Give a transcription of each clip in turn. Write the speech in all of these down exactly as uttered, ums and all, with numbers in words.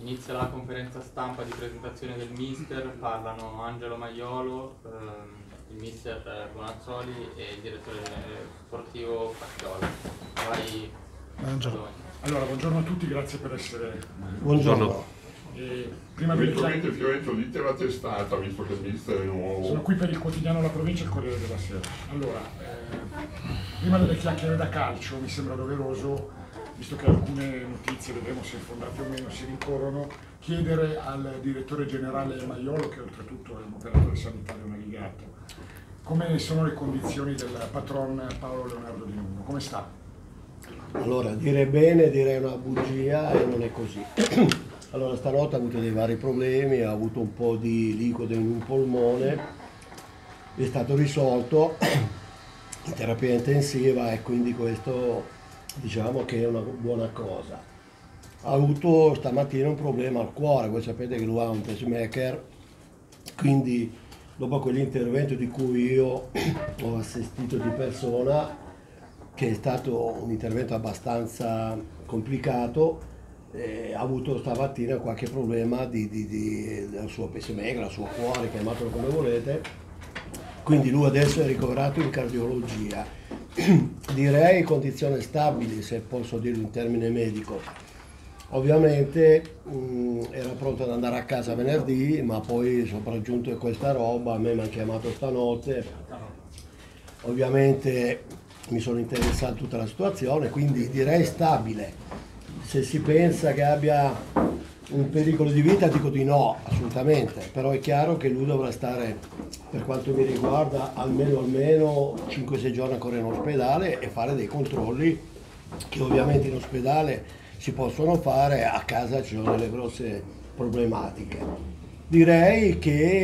inizia la conferenza stampa di presentazione del mister, parlano Angelo Maiolo, ehm, il mister Bonazzoli e il direttore sportivo Facchiola. Vai. Buongiorno. Allora, buongiorno a tutti, grazie per essere. Buongiorno. E prima di Eventualmente Fiorenzo dite la testata, visto che il mister è nuovo. Sono qui per il quotidiano La Provincia e il Corriere della Sera. Allora, eh, prima delle chiacchiere da calcio mi sembra doveroso, visto che alcune notizie, vedremo se fondate o meno, si rincorrono, chiedere al direttore generale Maiolo, che oltretutto è un operatore sanitario navigato, come sono le condizioni del patron Paolo Leonardo Di Nunno, come sta? Allora, dire bene direi una bugia e non è così. Allora, stanotte ha avuto dei vari problemi, ha avuto un po' di liquido in un polmone, è stato risolto in terapia intensiva e quindi questo diciamo che è una buona cosa. Ha avuto stamattina un problema al cuore, voi sapete che lui ha un pacemaker, quindi dopo quell'intervento di cui io ho assistito di persona, che è stato un intervento abbastanza complicato, eh, ha avuto stamattina qualche problema di, di, di, del suo pacemaker, del suo cuore, chiamatelo come volete, quindi lui adesso è ricoverato in cardiologia. Direi condizioni stabili, se posso dirlo in termine medico. Ovviamente mh, era pronto ad andare a casa venerdì, ma poi sopraggiunto questa roba, a me mi ha chiamato stanotte, ovviamente mi sono interessato a tutta la situazione, quindi direi stabile. Se si pensa che abbia un pericolo di vita dico di no, assolutamente, però è chiaro che lui dovrà stare, per quanto mi riguarda, almeno almeno cinque sei giorni ancora in ospedale e fare dei controlli che ovviamente in ospedale si possono fare, a casa ci sono delle grosse problematiche. Direi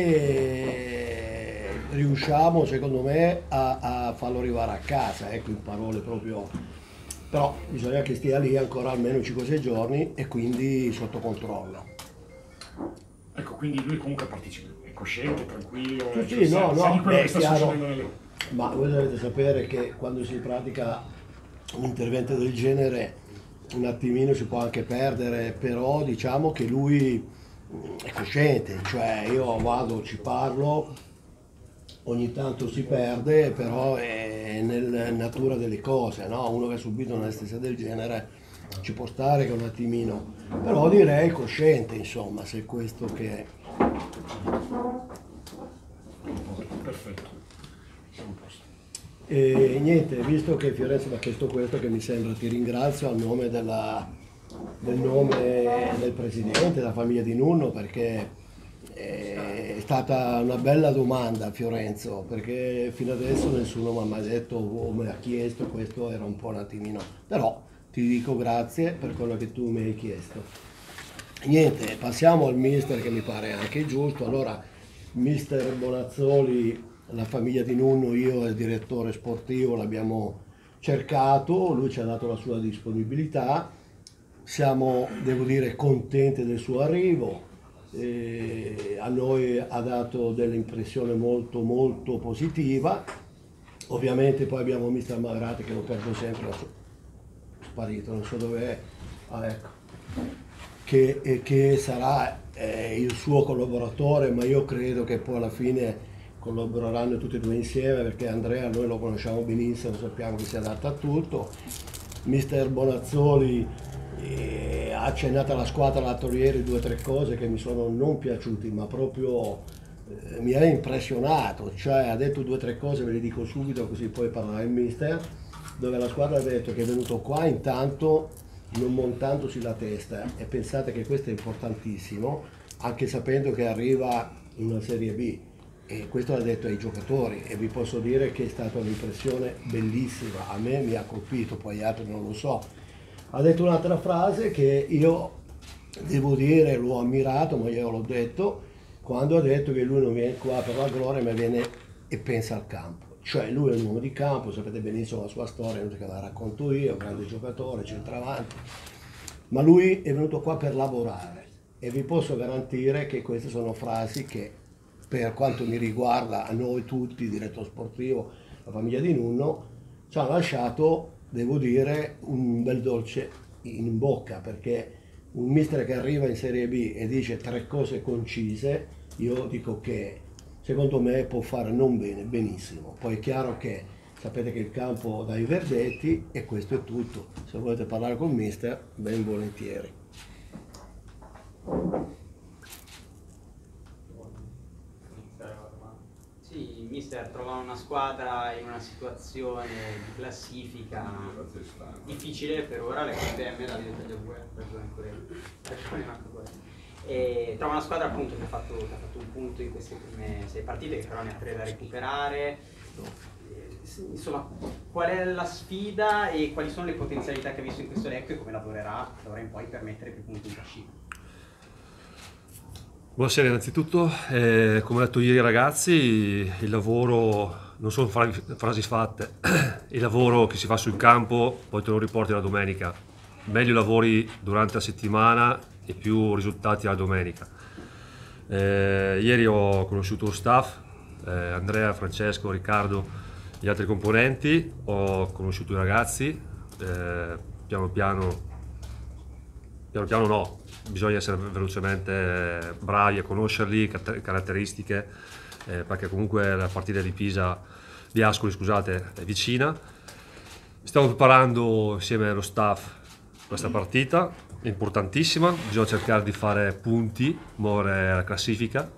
che riusciamo secondo me a, a farlo arrivare a casa, ecco, in parole proprio, però bisogna che stia lì ancora almeno cinque sei giorni e quindi sotto controllo. Ecco, quindi lui comunque partecipa, è cosciente, tranquillo, Sì, cioè, sì, no, sa, sa di no, quello beh, che sta chiaro, succedendo nelle... ma voi dovete sapere che quando si pratica un intervento del genere un attimino si può anche perdere, però diciamo che lui è cosciente, cioè io vado, ci parlo, ogni tanto si perde, però è nella natura delle cose, no? Uno che ha subito un'anestesia del genere ci può stare che un attimino, però direi cosciente, insomma, se è questo che è. Perfetto, siamo a posto. E niente, visto che Fiorenzo mi ha chiesto questo, che mi sembra, ti ringrazio a nome della, del nome del presidente, della famiglia Di Nunno, perché è stata una bella domanda, Fiorenzo, perché fino adesso nessuno mi ha mai detto o mi ha chiesto, questo era un po' un attimino, però ti dico grazie per quello che tu mi hai chiesto. Niente, passiamo al mister, che mi pare anche giusto. Allora, mister Bonazzoli, la famiglia Di Nunno, io e il direttore sportivo l'abbiamo cercato, lui ci ha dato la sua disponibilità, siamo, devo dire, contenti del suo arrivo. E a noi ha dato dell'impressione molto molto positiva. Ovviamente poi abbiamo mister Magrati, che lo perdo sempre, è sparito, non so dove è, ah, ecco, che, che sarà eh, il suo collaboratore, ma io credo che poi alla fine collaboreranno tutti e due insieme, perché Andrea noi lo conosciamo benissimo, sappiamo che si adatta a tutto. mister Bonazzoli eh, ha accennato alla squadra l'altro ieri due o tre cose che mi sono non piaciute, ma proprio eh, mi ha impressionato, cioè ha detto due o tre cose, ve le dico subito così poi parlerà il mister, dove la squadra ha detto che è venuto qua intanto non montandosi la testa, e pensate che questo è importantissimo, anche sapendo che arriva in una Serie B, e questo l'ha detto ai giocatori, e vi posso dire che è stata un'impressione bellissima, a me mi ha colpito, poi gli altri non lo so. Ha detto un'altra frase che io devo dire, l'ho ammirato, ma io l'ho detto, quando ha detto che lui non viene qua per la gloria, ma viene e pensa al campo. Cioè lui è un uomo di campo, sapete benissimo la sua storia, non che la racconto io, grande giocatore, centravanti, ma lui è venuto qua per lavorare, e vi posso garantire che queste sono frasi che, per quanto mi riguarda, a noi tutti, direttore sportivo, la famiglia Di Nunno, ci ha lasciato, devo dire, un bel dolce in bocca, perché un mister che arriva in Serie B e dice tre cose concise, io dico che secondo me può fare non bene, benissimo. Poi è chiaro che sapete che il campo dà i verdetti e questo è tutto. Se volete parlare con il mister, ben volentieri. Sì, il mister trova una squadra in una situazione di classifica difficile per ora, le K M la diventa già due, e trova una squadra appunto che ha, fatto, che ha fatto un punto in queste prime sei partite, che però ne ha tre da recuperare. Insomma, qual è la sfida e quali sono le potenzialità che ha visto in questo Lecco e come lavorerà d'ora in poi per mettere più punti in classifica? Buonasera innanzitutto, eh, come ho detto ieri ragazzi, il lavoro non sono frasi fatte, il lavoro che si fa sul campo poi te lo riporti la domenica, meglio lavori durante la settimana e più risultati la domenica. Eh, ieri ho conosciuto lo staff, eh, Andrea, Francesco, Riccardo, gli altri componenti, ho conosciuto i ragazzi, eh, piano piano, piano piano no, bisogna essere velocemente bravi a conoscerli, caratteristiche, eh, perché comunque la partita di Pisa, di Ascoli scusate, è vicina. Stiamo preparando insieme allo staff questa partita, è importantissima, bisogna cercare di fare punti, muovere la classifica.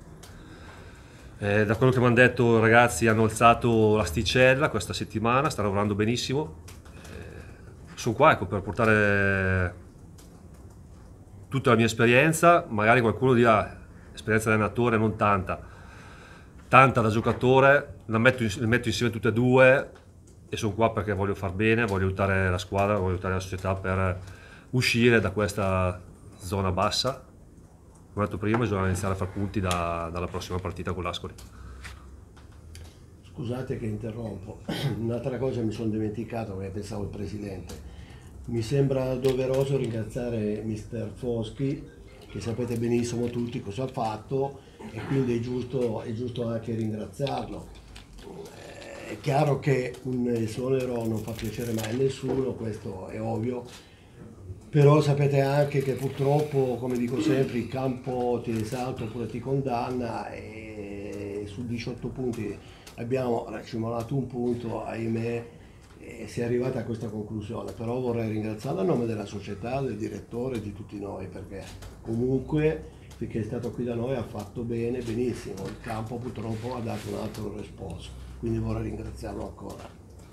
Eh, da quello che mi hanno detto i ragazzi hanno alzato l'asticella questa settimana, stanno lavorando benissimo. Eh, sono qua ecco, per portare tutta la mia esperienza, magari qualcuno dirà esperienza da allenatore non tanta, tanta da giocatore, la metto, le metto insieme tutte e due e sono qua perché voglio far bene, voglio aiutare la squadra, voglio aiutare la società per uscire da questa zona bassa. Come ho detto prima, bisogna iniziare a fare punti da, dalla prossima partita con l'Ascoli. Scusate che interrompo, un'altra cosa mi sono dimenticato perché pensavo il presidente. Mi sembra doveroso ringraziare mister Foschi, che sapete benissimo tutti cosa ha fatto e quindi è giusto, è giusto anche ringraziarlo. È chiaro che un esonero non fa piacere mai a nessuno, questo è ovvio, però sapete anche che purtroppo, come dico sempre, il campo ti esalta oppure ti condanna e su diciotto punti abbiamo racimolato un punto, ahimè, e si è arrivata a questa conclusione. Però vorrei ringraziarlo a nome della società, del direttore e di tutti noi, perché comunque finché è stato qui da noi ha fatto bene, benissimo. Il campo purtroppo ha dato un altro responso, quindi vorrei ringraziarlo ancora.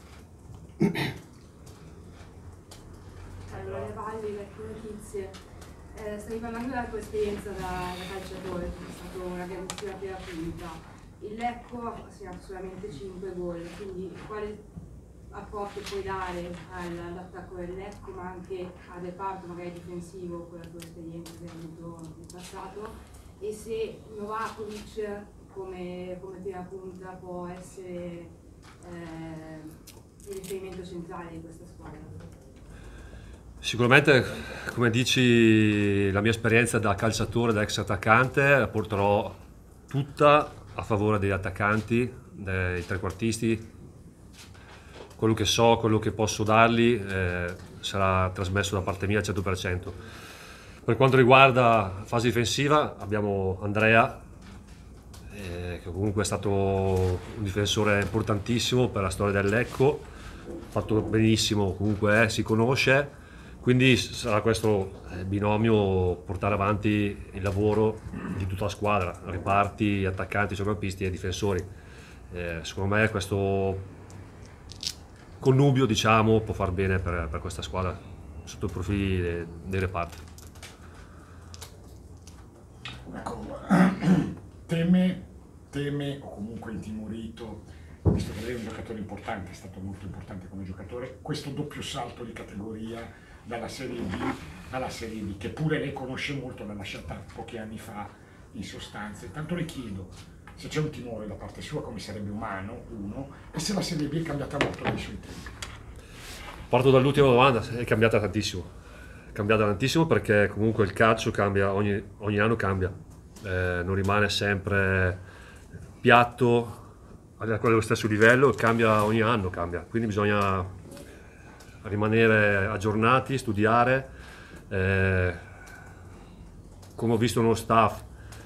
Allora, Valli, le tue notizie. Eh, stavi parlando della tua esperienza da, da calciatore, è stata una grandissima prima punta. Il Lecco ha segnato solamente cinque gol, quindi quale apporto puoi dare all'attacco del Lecco, ma anche al reparto magari difensivo con la tua esperienza che hai avuto in passato, e se Novakovic come, come prima punta può essere eh, il riferimento centrale di questa squadra? Sicuramente, come dici, la mia esperienza da calciatore, da ex attaccante, la porterò tutta a favore degli attaccanti, dei trequartisti. Quello che so, quello che posso dargli eh, sarà trasmesso da parte mia al cento per cento. Per quanto riguarda la fase difensiva abbiamo Andrea, eh, che comunque è stato un difensore importantissimo per la storia del Lecco, fatto benissimo, comunque eh, si conosce. Quindi sarà questo binomio portare avanti il lavoro di tutta la squadra, reparti, attaccanti, centrocampisti e difensori. Eh, secondo me questo connubio, diciamo, può far bene per, per questa squadra sotto i profili dei, dei reparti. Ecco, teme, teme o comunque intimorito, visto che lei è un giocatore importante, è stato molto importante come giocatore, questo doppio salto di categoria dalla Serie B alla Serie B, che pure lei conosce molto, l'ha lasciata pochi anni fa in sostanza. Intanto le chiedo se c'è un timore da parte sua, come sarebbe umano, uno, e se la Serie B è cambiata molto nei suoi tempi. Parto dall'ultima domanda, è cambiata tantissimo, è cambiata tantissimo perché comunque il calcio cambia, ogni, ogni anno cambia, eh, non rimane sempre piatto allo stesso livello, cambia ogni anno, cambia, quindi bisogna rimanere aggiornati, studiare, eh, come ho visto nello staff,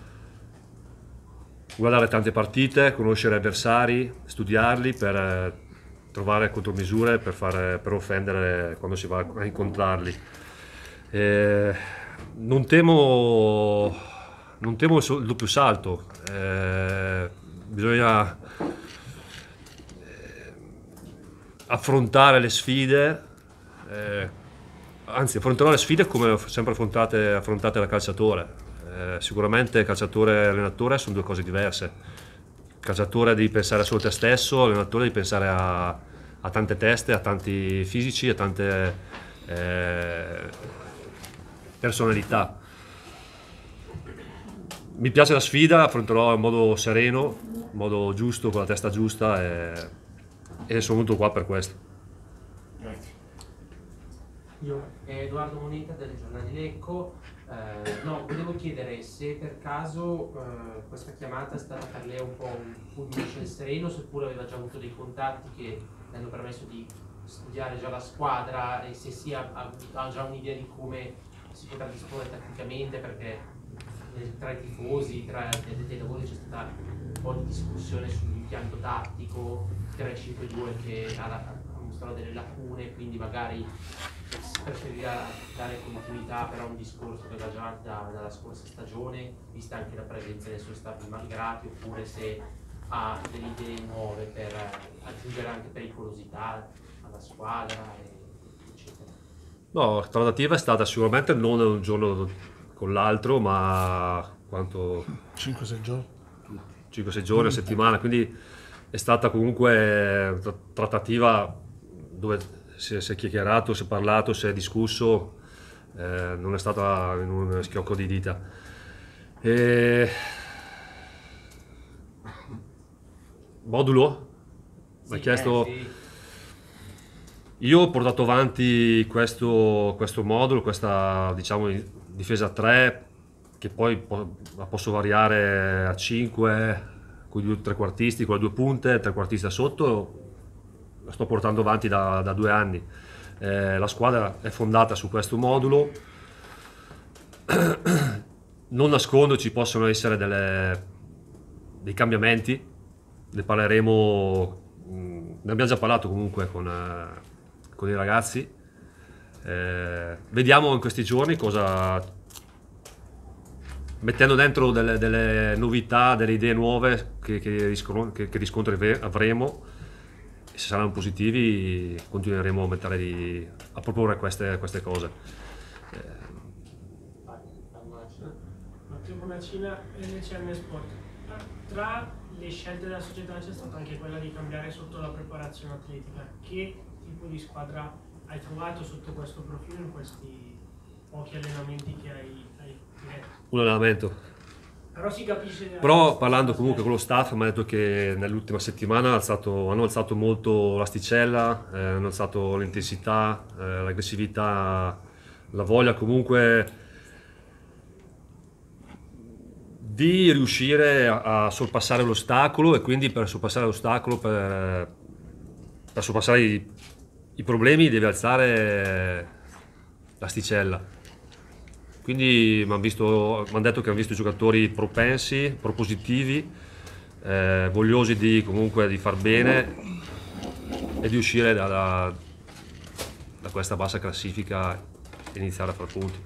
guardare tante partite, conoscere avversari, studiarli per eh, trovare contromisure per, fare, per offendere quando si va a incontrarli. Eh, non temo, non temo il doppio salto, eh, bisogna eh, affrontare le sfide, eh, anzi affronterò le sfide come sempre affrontate, affrontate da calciatore. Eh, sicuramente calciatore e allenatore sono due cose diverse. Calciatore devi pensare solo a te stesso, allenatore devi pensare a, a tante teste, a tanti fisici, a tante eh, personalità. Mi piace la sfida, affronterò in modo sereno, in modo giusto, con la testa giusta e, e sono venuto qua per questo. Grazie. Io, Edoardo Moneta del giornale Lecco. Eh, no, volevo chiedere se per caso eh, questa chiamata è stata per lei un po' un fulmine nel sereno, seppure aveva già avuto dei contatti che le hanno permesso di studiare già la squadra e se si ha, ha già un'idea di come si potrà disporre tecnicamente, perché tra i tifosi, tra gli addetti ai lavori c'è stata un po' di discussione sull'impianto tattico tre cinque due che ha, ha mostrato delle lacune, quindi magari si preferirà dare continuità però a un discorso che va già da, dalla scorsa stagione, vista anche la presenza del suo staff di Malgrati, oppure se ha delle idee nuove per aggiungere anche pericolosità alla squadra, eccetera. No, la trattativa è stata sicuramente non un giorno con l'altro, ma quanto cinque sei giorni. cinque sei giorni a settimana, quindi è stata comunque una trattativa dove si è, si è chiacchierato, si è parlato, si è discusso, eh, non è stata in un schiocco di dita. E... Modulo? Mi ha chiesto... Eh, sì. Io ho portato avanti questo, questo modulo, questa diciamo difesa a tre, che poi po la posso variare a cinque, con i due trequartisti, con le due punte, trequartista sotto, la sto portando avanti da, da due anni. Eh, la squadra è fondata su questo modulo, non nascondo ci possono essere delle, dei cambiamenti, ne parleremo, ne abbiamo già parlato comunque con... Eh, con i ragazzi, eh, vediamo in questi giorni cosa, mettendo dentro delle, delle novità, delle idee nuove che, che, riscontri, che, che riscontri avremo, e se saranno positivi continueremo a, mettere di, a proporre queste, queste cose. Eh. Matteo Bonacina, L C M Sport. Tra le scelte della società c'è stata anche quella di cambiare sotto la preparazione atletica. Che tipo di squadra hai trovato sotto questo profilo in questi pochi allenamenti che hai, hai diretto? Un allenamento. Però si capisce... Però parlando comunque con lo staff mi ha detto che nell'ultima settimana hanno alzato, hanno alzato molto l'asticella, eh, hanno alzato l'intensità, eh, l'aggressività, la voglia comunque di riuscire a, a sorpassare l'ostacolo, e quindi per sorpassare l'ostacolo, per, per sorpassare i, i problemi devi alzare l'asticella. Quindi mi hanno detto che hanno visto i giocatori propensi, propositivi, eh, vogliosi di, comunque, di far bene e di uscire da, da, da questa bassa classifica e iniziare a far punti.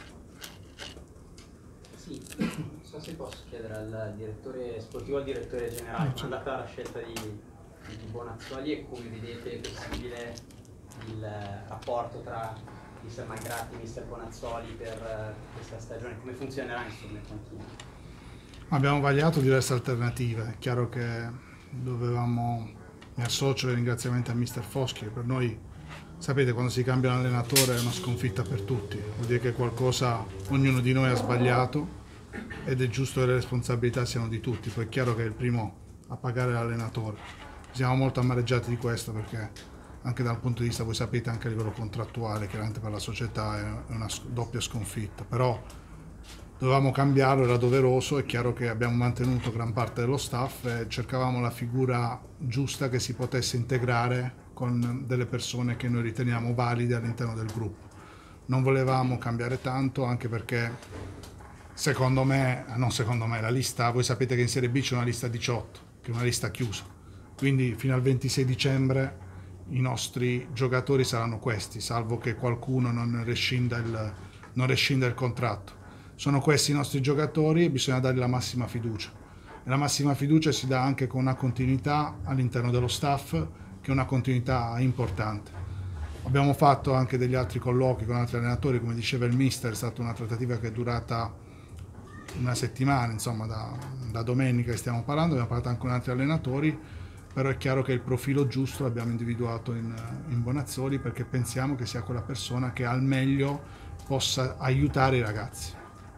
Sì, non so se posso chiedere al direttore sportivo, al direttore generale, come è andata la scelta di, di Bonazzoli e come vedete possibile il rapporto tra mister Malgrati e mister Bonazzoli per questa stagione, come funzionerà insomma in continuo? Abbiamo vagliato diverse alternative, è chiaro che dovevamo, mi associo ai ringraziamenti a mister Foschi, per noi sapete quando si cambia un allenatore è una sconfitta per tutti, vuol dire che qualcosa ognuno di noi ha sbagliato ed è giusto che le responsabilità siano di tutti, poi è chiaro che è il primo a pagare l'allenatore. Siamo molto amareggiati di questo perché anche dal punto di vista, voi sapete, anche a livello contrattuale, chiaramente per la società è una doppia sconfitta, però dovevamo cambiarlo, era doveroso, è chiaro che abbiamo mantenuto gran parte dello staff e cercavamo la figura giusta che si potesse integrare con delle persone che noi riteniamo valide all'interno del gruppo. Non volevamo cambiare tanto, anche perché secondo me, non secondo me, la lista, voi sapete che in Serie B c'è una lista diciotto, che è una lista chiusa, quindi fino al ventisei dicembre i nostri giocatori saranno questi, salvo che qualcuno non rescinda il, non rescinda il contratto. Sono questi i nostri giocatori e bisogna dargli la massima fiducia. E la massima fiducia si dà anche con una continuità all'interno dello staff, che è una continuità importante. Abbiamo fatto anche degli altri colloqui con altri allenatori, come diceva il mister, è stata una trattativa che è durata una settimana, insomma da, da domenica che stiamo parlando, abbiamo parlato anche con altri allenatori, però è chiaro che il profilo giusto l'abbiamo individuato in, in Bonazzoli, perché pensiamo che sia quella persona che al meglio possa aiutare i ragazzi.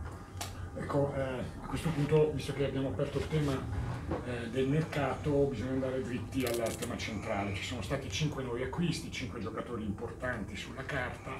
Ecco, eh, a questo punto, visto che abbiamo aperto il tema eh, del mercato, bisogna andare dritti al tema centrale. Ci sono stati cinque nuovi acquisti, cinque giocatori importanti sulla carta.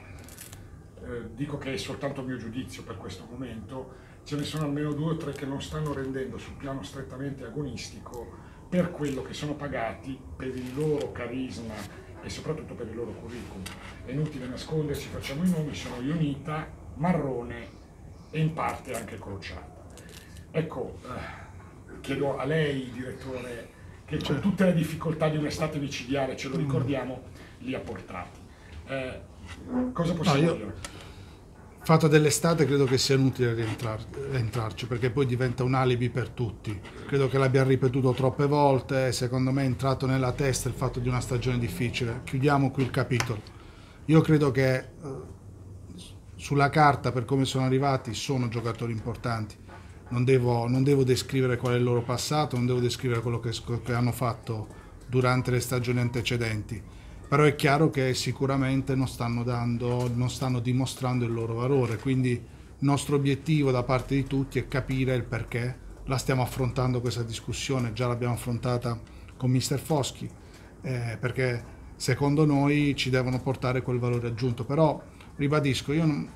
Eh, dico che è soltanto il mio giudizio per questo momento, ce ne sono almeno due o tre che non stanno rendendo sul piano strettamente agonistico per quello che sono pagati, per il loro carisma e soprattutto per il loro curriculum. È inutile nasconderci, facciamo i nomi, sono Ionita, Marrone e in parte anche Crociata. Ecco, eh, chiedo a lei, direttore, che con tutte le difficoltà di un'estate micidiale, ce lo ricordiamo, li ha portati. Eh, cosa possiamo no, io... dire? Fatto dell'estate credo che sia inutile rientrar, rientrarci, perché poi diventa un alibi per tutti. Credo che l'abbiamo ripetuto troppe volte, secondo me è entrato nella testa il fatto di una stagione difficile. Chiudiamo qui il capitolo. Io credo che eh, sulla carta, per come sono arrivati, sono giocatori importanti. Non devo, non devo descrivere qual è il loro passato, non devo descrivere quello che, che hanno fatto durante le stagioni antecedenti. Però è chiaro che sicuramente non stanno dando, non stanno dimostrando il loro valore, quindi il nostro obiettivo da parte di tutti è capire il perché la stiamo affrontando questa discussione, già l'abbiamo affrontata con mister Foschi, eh, perché secondo noi ci devono portare quel valore aggiunto. Però ribadisco, io non,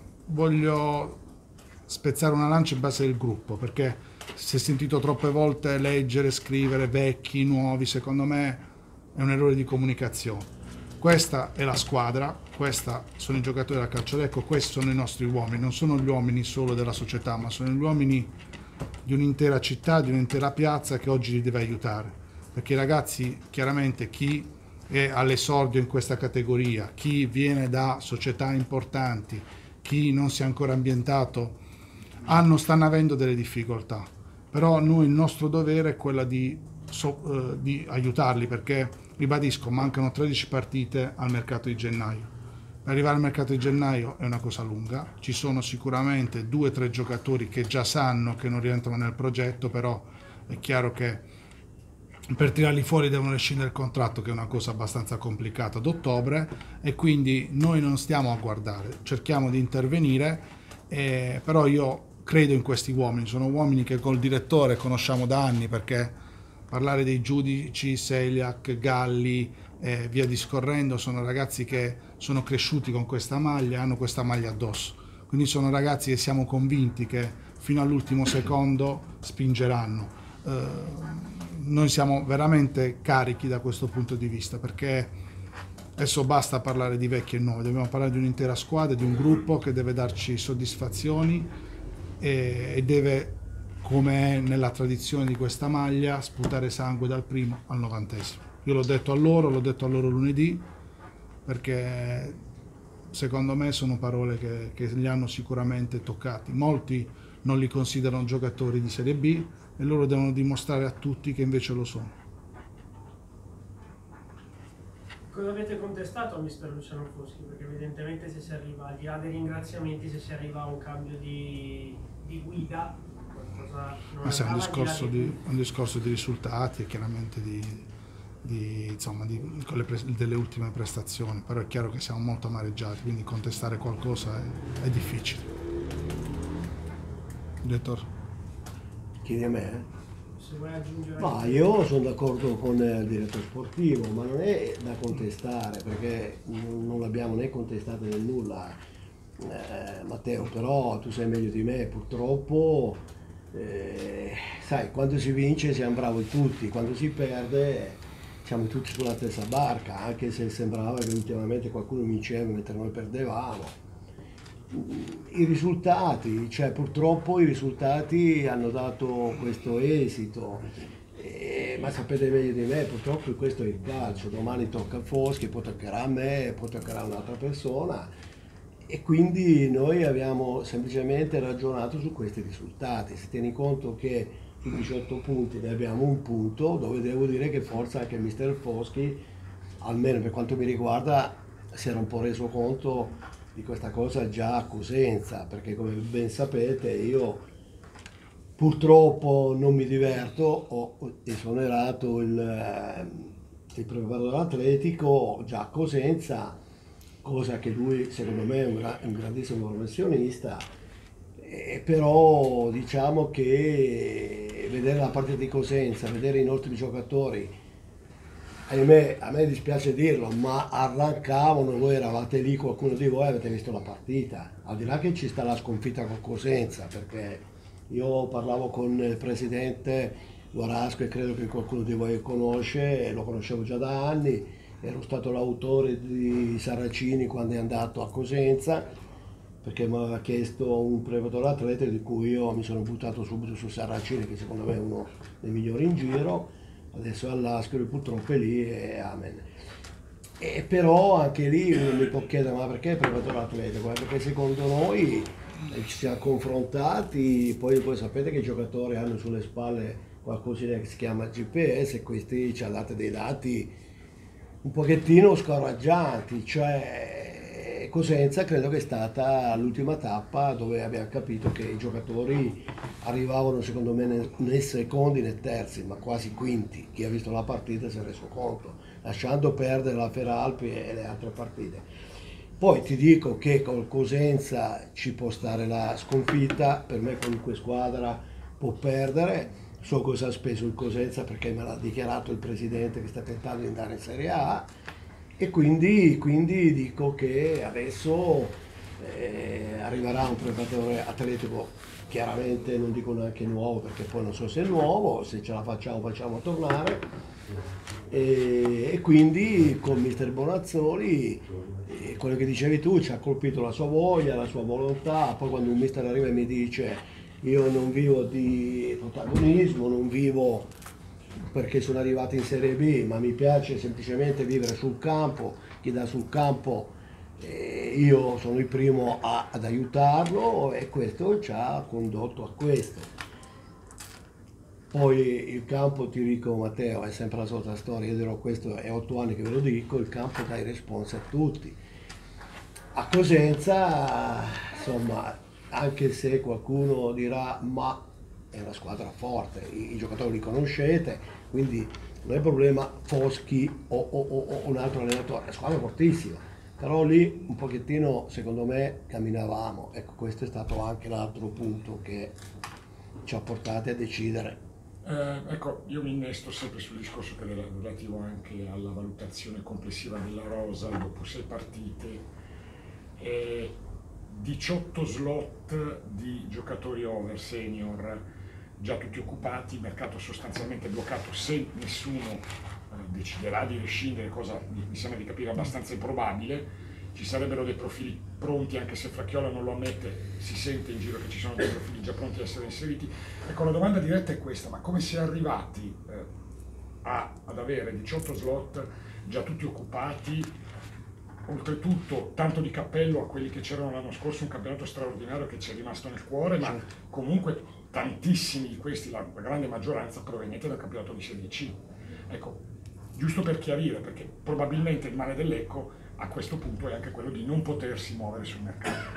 voglio spezzare una lancia in base al gruppo, perché si è sentito troppe volte leggere, scrivere vecchi, nuovi, secondo me è un errore di comunicazione. Questa è la squadra, questi sono i giocatori del Calciolecco, questi sono i nostri uomini, non sono gli uomini solo della società, ma sono gli uomini di un'intera città, di un'intera piazza che oggi li deve aiutare. Perché i ragazzi, chiaramente chi è all'esordio in questa categoria, chi viene da società importanti, chi non si è ancora ambientato, hanno, stanno avendo delle difficoltà. Però noi il nostro dovere è quello di So, eh, di aiutarli, perché ribadisco, mancano tredici partite al mercato di gennaio. Per arrivare al mercato di gennaio è una cosa lunga, ci sono sicuramente due o tre giocatori che già sanno che non rientrano nel progetto, però è chiaro che per tirarli fuori devono rescindere il contratto, che è una cosa abbastanza complicata ad ottobre, e quindi noi non stiamo a guardare, cerchiamo di intervenire, eh, però io credo in questi uomini, sono uomini che col direttore conosciamo da anni, perché parlare dei giudici, Seliak, Galli, eh, via discorrendo, sono ragazzi che sono cresciuti con questa maglia, hanno questa maglia addosso. Quindi sono ragazzi che siamo convinti che fino all'ultimo secondo spingeranno. Eh, noi siamo veramente carichi da questo punto di vista, perché adesso basta parlare di vecchi e nuovi, dobbiamo parlare di un'intera squadra, di un gruppo che deve darci soddisfazioni e, e deve, come è nella tradizione di questa maglia, sputare sangue dal primo al novantesimo. Io l'ho detto a loro, l'ho detto a loro lunedì, perché secondo me sono parole che, che li hanno sicuramente toccati. Molti non li considerano giocatori di Serie B e loro devono dimostrare a tutti che invece lo sono. Cosa avete contestato a mister Luciano Foschi? Perché evidentemente se si arriva, al di là dei ringraziamenti, se si arriva a un cambio di, di guida, qualcosa non Ma se è un andava, discorso di, di, un discorso di risultati e chiaramente di, di, insomma, di, con le pre, delle ultime prestazioni, però è chiaro che siamo molto amareggiati, quindi contestare qualcosa è, è difficile. Direttore? Chiedi a me? Se vuoi aggiungere... Ma io sono d'accordo con il direttore sportivo, ma non è da contestare, perché non, non l'abbiamo né contestato né nulla, eh, Matteo, però tu sai meglio di me, purtroppo, eh, sai, quando si vince siamo bravi tutti, quando si perde siamo tutti sulla stessa barca, anche se sembrava che ultimamente qualcuno vinceva mentre noi perdevamo. i risultati, cioè purtroppo i risultati hanno dato questo esito, eh, ma sapete meglio di me, purtroppo questo è il calcio, domani tocca a Foschi, poi toccherà a me, poi toccherà a un'altra persona, e quindi noi abbiamo semplicemente ragionato su questi risultati. Se tieni conto che su diciotto punti ne abbiamo un punto, dove devo dire che forse anche mister Foschi, almeno per quanto mi riguarda, si era un po' reso conto di questa cosa già a Cosenza, perché come ben sapete io purtroppo non mi diverto, ho esonerato il, il preparatore atletico già a Cosenza, cosa che lui secondo me è un, gra- un grandissimo professionista, eh, però diciamo che vedere la partita di Cosenza, vedere i nostri giocatori, ahimè, a me dispiace dirlo, ma arrancavano, voi eravate lì, qualcuno di voi avete visto la partita, al di là che ci sta la sconfitta con Cosenza, perché io parlavo con il presidente Guarasco e credo che qualcuno di voi conosce, lo conoscevo già da anni, ero stato l'autore di Saracini quando è andato a Cosenza, perché mi aveva chiesto un preparatore atleta di cui io mi sono buttato subito su Saracini, che secondo me è uno dei migliori in giro. Adesso all'Ascoli purtroppo è lì e amen. E però anche lì uno mi può chiedere ma perché il preparatore atletico? Perché secondo noi ci siamo confrontati, poi voi sapete che i giocatori hanno sulle spalle qualcosa che si chiama G P S e questi ci hanno dato dei dati un pochettino scoraggianti, cioè Cosenza credo che è stata l'ultima tappa dove abbiamo capito che i giocatori arrivavano secondo me né, né secondi né terzi, ma quasi quinti. Chi ha visto la partita si è reso conto, lasciando perdere la Feralpi e le altre partite. Poi ti dico che col Cosenza ci può stare la sconfitta, per me qualunque squadra può perdere. So cosa ha speso il Cosenza perché me l'ha dichiarato il presidente che sta tentando di andare in Serie A, e quindi, quindi dico che adesso eh, arriverà un preparatore atletico, chiaramente non dico neanche nuovo perché poi non so se è nuovo, se ce la facciamo facciamo tornare, e, e quindi con mister Bonazzoli eh, quello che dicevi tu ci ha colpito la sua voglia, la sua volontà. Poi quando un mister arriva e mi dice io non vivo di protagonismo, non vivo perché sono arrivato in Serie B, ma mi piace semplicemente vivere sul campo, chi dà sul campo eh, io sono il primo a, ad aiutarlo, e questo ci ha condotto a questo. Poi il campo, ti dico Matteo, è sempre la solita storia, io dirò questo è otto anni che ve lo dico, il campo dà i responsi a tutti. A Cosenza, insomma, anche se qualcuno dirà ma è una squadra forte, i, i giocatori li conoscete, quindi non è problema Foschi o, o, o, o un altro allenatore, è una squadra fortissima, però lì un pochettino secondo me camminavamo, ecco questo è stato anche l'altro punto che ci ha portati a decidere. Eh, ecco, io mi innesto sempre sul discorso che era relativo anche alla valutazione complessiva della rosa dopo sei partite. Eh, diciotto slot di giocatori over senior già tutti occupati, mercato sostanzialmente bloccato. Se nessuno eh, deciderà di rescindere, cosa mi sembra di capire abbastanza improbabile, ci sarebbero dei profili pronti, anche se Fracchiola non lo ammette, si sente in giro che ci sono dei profili già pronti ad essere inseriti. Ecco, la domanda diretta è questa: ma come si è arrivati eh, a, ad avere diciotto slot già tutti occupati? Oltretutto tanto di cappello a quelli che c'erano l'anno scorso, un campionato straordinario che ci è rimasto nel cuore, ma comunque tantissimi di questi, la grande maggioranza, provenienti dal campionato di Serie C. Ecco, giusto per chiarire, perché probabilmente il male del Lecco a questo punto è anche quello di non potersi muovere sul mercato.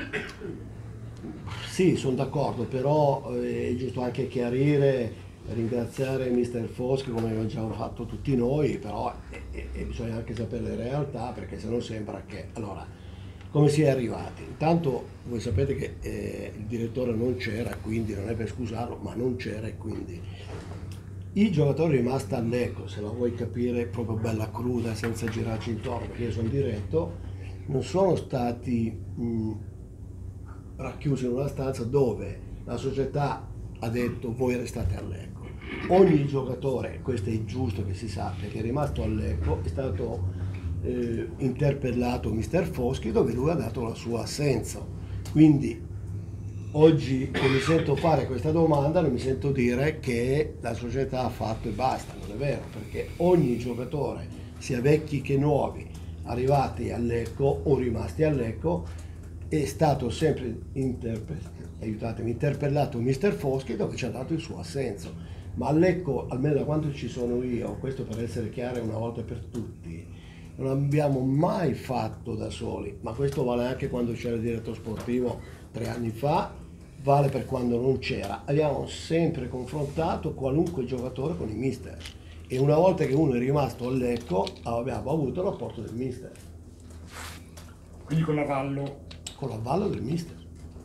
Sì, sono d'accordo, però è giusto anche chiarire, ringraziare mister Foschi come abbiamo già fatto tutti noi, però e, e bisogna anche sapere le realtà, perché se no sembra che... Allora, come si è arrivati? Intanto voi sapete che eh, il direttore non c'era, quindi non è per scusarlo, ma non c'era, e quindi i giocatori rimasti al Lecco, se la vuoi capire proprio bella cruda, senza girarci intorno, perché io sono diretto, non sono stati mh, racchiusi in una stanza dove la società ha detto voi restate al Lecco. Ogni giocatore, questo è giusto che si sappia, che è rimasto al Lecco è stato eh, interpellato mister Foschi, dove lui ha dato la sua assenza. Quindi oggi che mi sento fare questa domanda non mi sento dire che la società ha fatto e basta, non è vero, perché ogni giocatore, sia vecchi che nuovi, arrivati a Lecco o rimasti a Lecco, è stato sempre interpe- aiutatemi, interpellato mister Foschi, dove ci ha dato il suo assenso. Ma a Lecco, almeno da quando ci sono io, questo per essere chiaro una volta per tutti, non abbiamo mai fatto da soli, ma questo vale anche quando c'era il direttore sportivo tre anni fa, vale per quando non c'era. Abbiamo sempre confrontato qualunque giocatore con il mister, e una volta che uno è rimasto a Lecco abbiamo avuto l'apporto del mister. Quindi con l'avallo? Con l'avallo del mister.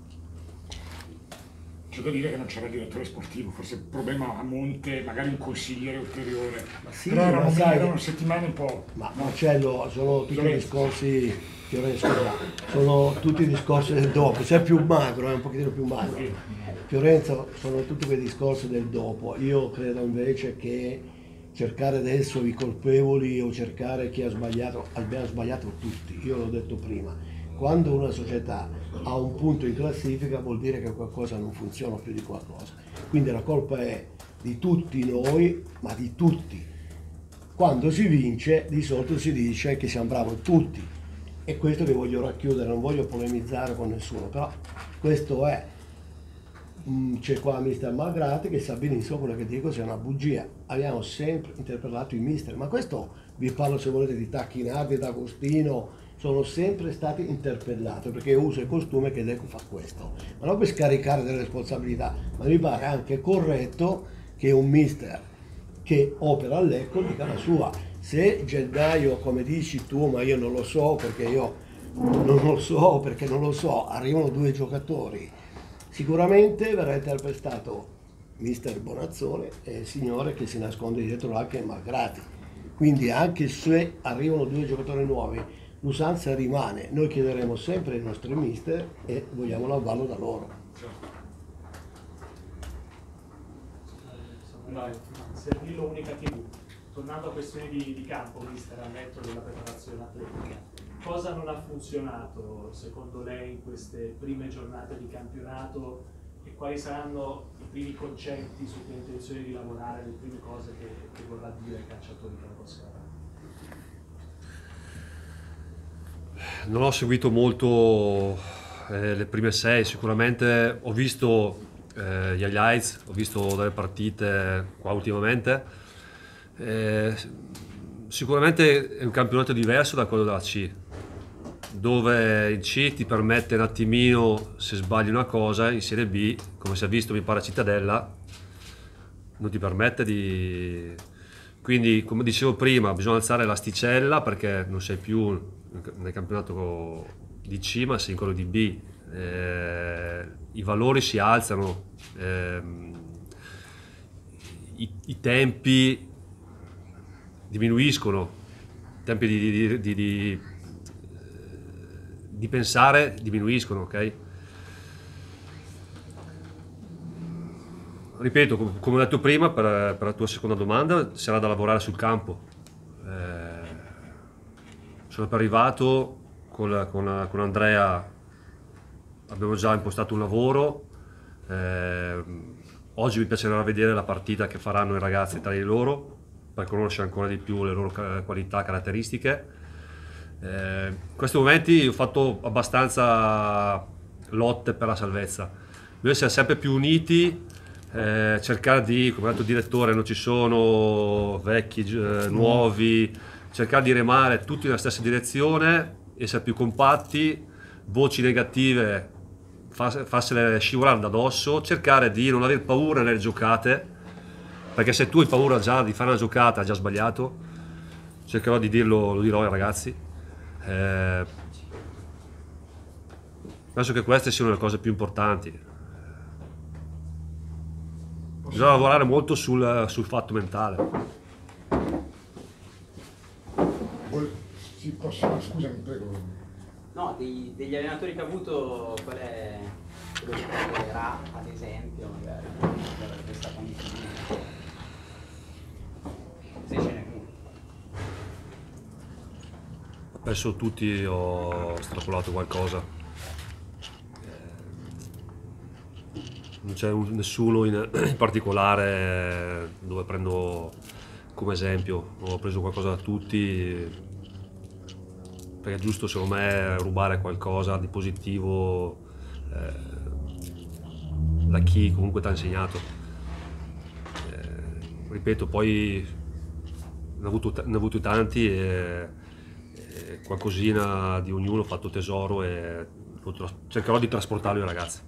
C'è da dire che non c'era il direttore sportivo, forse il problema a monte, magari un consigliere ulteriore. Ma sì, però erano, ma sai, erano settimane un po'. Ma Marcello, sono tutti i discorsi, Fiorenzo, sono tutti i discorsi del dopo, c'è più magro, è un pochettino più magro. Fiorenzo, sono tutti quei discorsi del dopo. Io credo invece che cercare adesso i colpevoli o cercare chi ha sbagliato, abbiamo sbagliato tutti, io l'ho detto prima. Quando una società ha un punto in classifica vuol dire che qualcosa non funziona più di qualcosa. Quindi la colpa è di tutti noi, ma di tutti. Quando si vince di solito si dice che siamo bravi tutti. E questo che voglio racchiudere, non voglio polemizzare con nessuno, però questo è. C'è qua mister Malgrati che sa benissimo quello che dico sia una bugia. Abbiamo sempre interpellato il mister, ma questo vi parlo se volete di Tacchinardi, D'Agostino, sono sempre stati interpellati perché uso il costume che Lecco fa questo, ma non per scaricare delle responsabilità, ma mi pare anche corretto che un mister che opera a Lecco dica la sua. Se Gennaio, come dici tu, ma io non lo so perché io non lo so perché non lo so, arrivano due giocatori, sicuramente verrà interpretato mister Bonazzoli e il signore che si nasconde dietro anche Malgrati. Quindi anche se arrivano due giocatori nuovi, l'usanza rimane, noi chiederemo sempre ai nostri mister e vogliamo l'avallo da loro. Servillo Unica tivù, tornando a questioni di, di campo, mister, ha detto della preparazione atletica, cosa non ha funzionato secondo lei in queste prime giornate di campionato e quali saranno i primi concetti su cui ha intenzione di lavorare, le prime cose che, che vorrà dire ai calciatori per la prossima partita? Non ho seguito molto eh, le prime sei, sicuramente ho visto eh, gli highlights, ho visto delle partite qua ultimamente. Eh, sicuramente è un campionato diverso da quello della C, dove in C ti permette un attimino, se sbagli una cosa, in Serie B, come si è visto mi pare a Cittadella, non ti permette di... Quindi, come dicevo prima, bisogna alzare l'asticella perché non sei più nel campionato di C ma sei in quello di B. Eh, i valori si alzano, eh, i, i tempi diminuiscono, i tempi di, di, di, di, di pensare diminuiscono, ok? Ripeto, come ho detto prima, per, per la tua seconda domanda, sarà da lavorare sul campo. Eh, sono arrivato con, con, con Andrea, abbiamo già impostato un lavoro. Eh, oggi mi piacerà vedere la partita che faranno i ragazzi tra di loro, per conoscere ancora di più le loro qualità, caratteristiche. Eh, in questi momenti ho fatto abbastanza lotte per la salvezza. Bisogna essere sempre più uniti. Eh, cercare di, come ha detto il direttore, non ci sono vecchi, eh, nuovi, cercare di remare tutti nella stessa direzione, essere più compatti, voci negative farsele scivolare da dosso, cercare di non aver paura nelle giocate, perché se tu hai paura già di fare una giocata già sbagliato, cercherò di dirlo, lo dirò ai ragazzi. Eh, penso che queste siano le cose più importanti. Bisogna lavorare molto sul, sul fatto mentale. Sì, posso, scusami, prego. No, dei, degli allenatori che ha avuto, qual è quello che parlerà, ad esempio, magari, per questa condizione? Se ce n'è uno. Penso tutti ho estrapolato qualcosa. c'è un- nessuno in, in particolare dove prendo come esempio, ho preso qualcosa da tutti, perché è giusto secondo me rubare qualcosa di positivo eh, da chi comunque ti ha insegnato. Eh, ripeto, poi ne ho avuto, ne ho avuti tanti e, e qualcosina di ognuno ho fatto tesoro e lo tras- cercherò di trasportarlo ai ragazzi.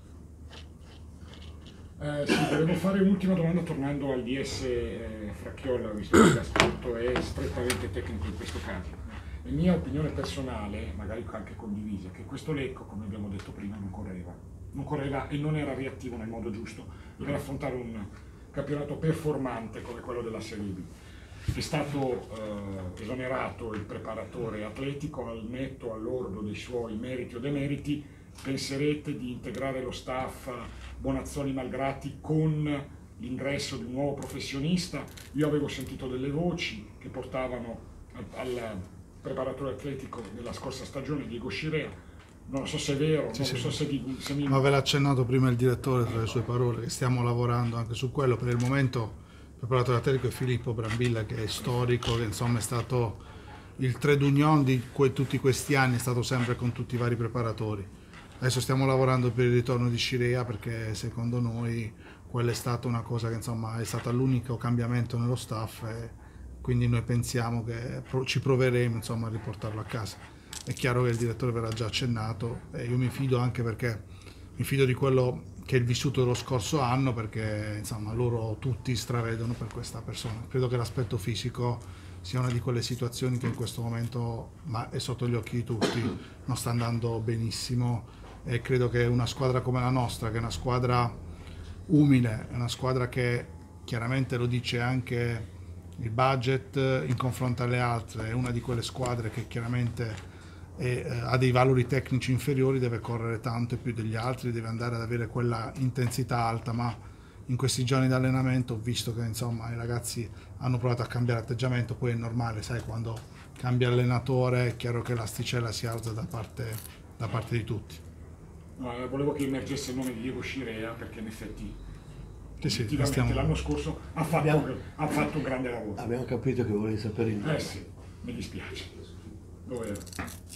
Eh, sì, volevo fare un'ultima domanda tornando al D S eh, Fracchiola, visto che l'aspetto è strettamente tecnico in questo caso. La mia opinione personale, magari anche condivisa, è che questo Lecco, come abbiamo detto prima, non correva. Non correva e non era reattivo nel modo giusto per affrontare un campionato performante come quello della Serie B. È stato eh, esonerato il preparatore atletico al netto, all'ordo dei suoi meriti o demeriti. Penserete di integrare lo staff Bonazzoli Malgrati con l'ingresso di un nuovo professionista? Io avevo sentito delle voci che portavano al, al preparatore atletico della scorsa stagione, Diego Scirea. Non so se è vero, Sì, non sì. so se, di, se mi... Ma ve l'ha accennato prima il direttore tra le sue parole, che stiamo lavorando anche su quello. Per il momento il preparatore atletico è Filippo Brambilla, che è storico, che insomma è stato il trade union di que- tutti questi anni, è stato sempre con tutti i vari preparatori. Adesso stiamo lavorando per il ritorno di Scirea, perché secondo noi quella è stata una cosa che insomma è stata l'unico cambiamento nello staff e quindi noi pensiamo che pro- ci proveremo insomma a riportarlo a casa. È chiaro che il direttore verrà già accennato e io mi fido anche perché mi fido di quello che è il vissuto dello scorso anno, perché insomma loro tutti stravedono per questa persona. Credo che l'aspetto fisico sia una di quelle situazioni che in questo momento, ma è sotto gli occhi di tutti, non sta andando benissimo e credo che una squadra come la nostra, che è una squadra umile, è una squadra che chiaramente lo dice anche il budget in confronto alle altre, è una di quelle squadre che chiaramente e eh, ha dei valori tecnici inferiori, deve correre tanto più degli altri, deve andare ad avere quella intensità alta, ma in questi giorni di allenamento ho visto che insomma i ragazzi hanno provato a cambiare atteggiamento, poi è normale, sai, quando cambia allenatore è chiaro che l'asticella si alza da parte, da parte di tutti. No, eh, volevo che emergesse il nome di Diego Scirea perché in effetti Sì, sì, effettivamente stiamo- l'anno scorso ha fatto, Abbiamo- ha fatto un grande lavoro. Abbiamo capito che volevi sapere il nome. Eh sì, mi dispiace. Dove era?